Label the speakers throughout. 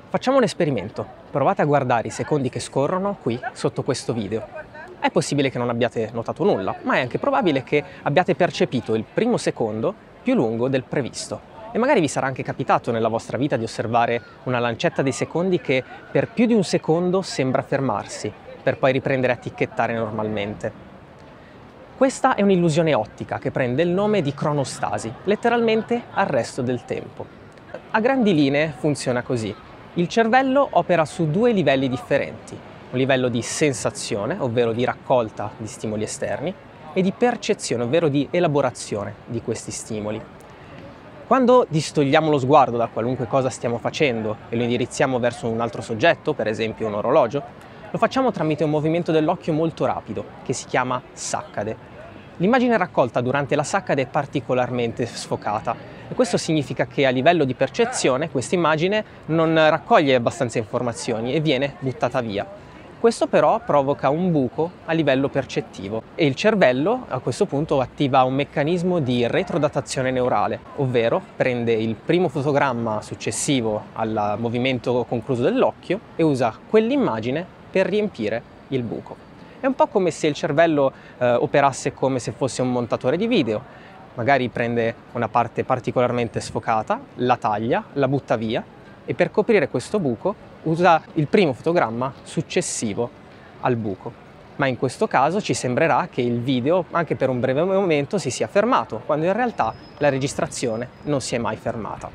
Speaker 1: Facciamo un esperimento. Provate a guardare i secondi che scorrono qui sotto questo video. È possibile che non abbiate notato nulla, ma è anche probabile che abbiate percepito il primo secondo più lungo del previsto. E magari vi sarà anche capitato nella vostra vita di osservare una lancetta dei secondi che per più di un secondo sembra fermarsi, per poi riprendere a ticchettare normalmente. Questa è un'illusione ottica che prende il nome di cronostasi, letteralmente arresto del tempo. A grandi linee funziona così. Il cervello opera su due livelli differenti, un livello di sensazione, ovvero di raccolta di stimoli esterni, e di percezione, ovvero di elaborazione di questi stimoli. Quando distogliamo lo sguardo da qualunque cosa stiamo facendo e lo indirizziamo verso un altro soggetto, per esempio un orologio, lo facciamo tramite un movimento dell'occhio molto rapido, che si chiama saccade. L'immagine raccolta durante la saccade è particolarmente sfocata e questo significa che a livello di percezione questa immagine non raccoglie abbastanza informazioni e viene buttata via. Questo però provoca un buco a livello percettivo e il cervello a questo punto attiva un meccanismo di retrodatazione neurale, ovvero prende il primo fotogramma successivo al movimento concluso dell'occhio e usa quell'immagine per riempire il buco. È un po' come se il cervello operasse come se fosse un montatore di video. Magari prende una parte particolarmente sfocata, la taglia, la butta via e per coprire questo buco usa il primo fotogramma successivo al buco. Ma in questo caso ci sembrerà che il video, anche per un breve momento, si sia fermato, quando in realtà la registrazione non si è mai fermata.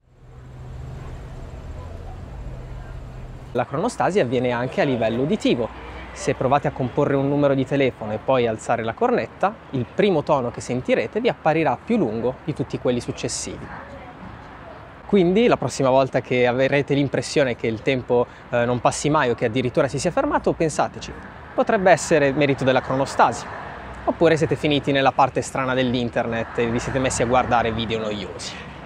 Speaker 1: La cronostasi avviene anche a livello uditivo. Se provate a comporre un numero di telefono e poi alzare la cornetta, il primo tono che sentirete vi apparirà più lungo di tutti quelli successivi. Quindi la prossima volta che avrete l'impressione che il tempo non passi mai o che addirittura si sia fermato, pensateci, potrebbe essere merito della cronostasi. Oppure siete finiti nella parte strana dell'internet e vi siete messi a guardare video noiosi.